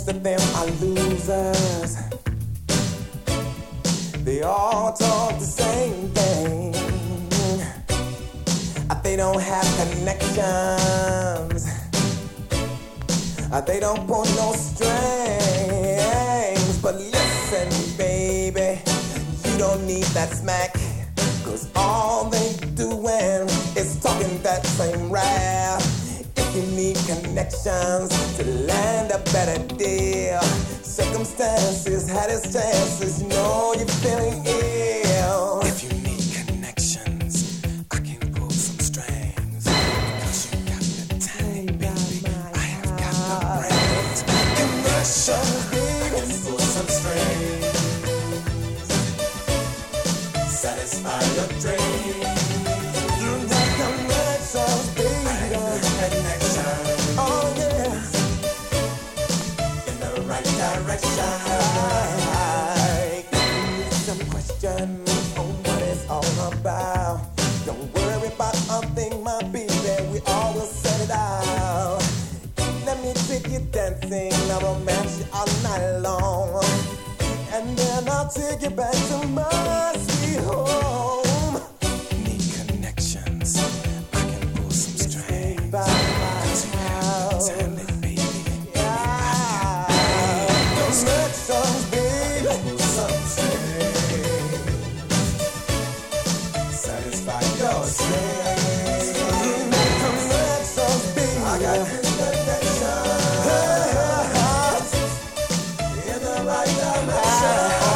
most of them are losers. They all talk the same thing. They don't have connections. They don't pull no strings. But listen, baby, you don't need that smack. Cause all they doing is talking that same rap. If you need connections to land a better deal, circumstances had its chances, you know you're feeling ill. If you need connections, I can pull some strings. Because you got the talent, baby, I have got the brains. Connections, baby, pull some strings. Satisfy your dreams. You got connections, baby. Connections. Oh yeah. In the right direction. Some questions on what it's all about. Don't worry about a thing, my baby. We all will set it out. Let me take you dancing. I will match you all night long. And then I'll take you back to my sweet home. Need connections. I can pull some strings. Cause you have the talent, baby. Yeah. Connections, baby. Pull some strings. Satisfy your strings. You need connections, baby. I got connections. In the right direction.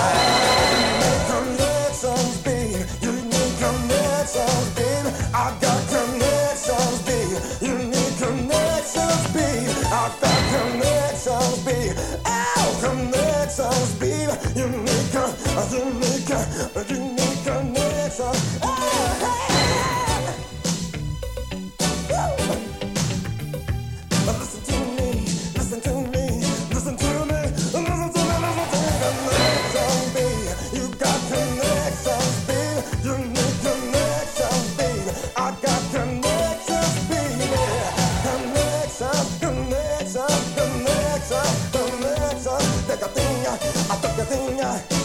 Connections, baby. You need connections, baby. I got connections, baby. You need connections, baby. I got connections, baby. Ow, connections, baby. You need connections. Oh, hey. Listen to me, listen to me, listen to me, listen to me, listen to me. Connections, baby. You got connections, baby. You need connections, baby. I got connections, baby. Connections, connections, connections, connections. Take a thing, I took a thing.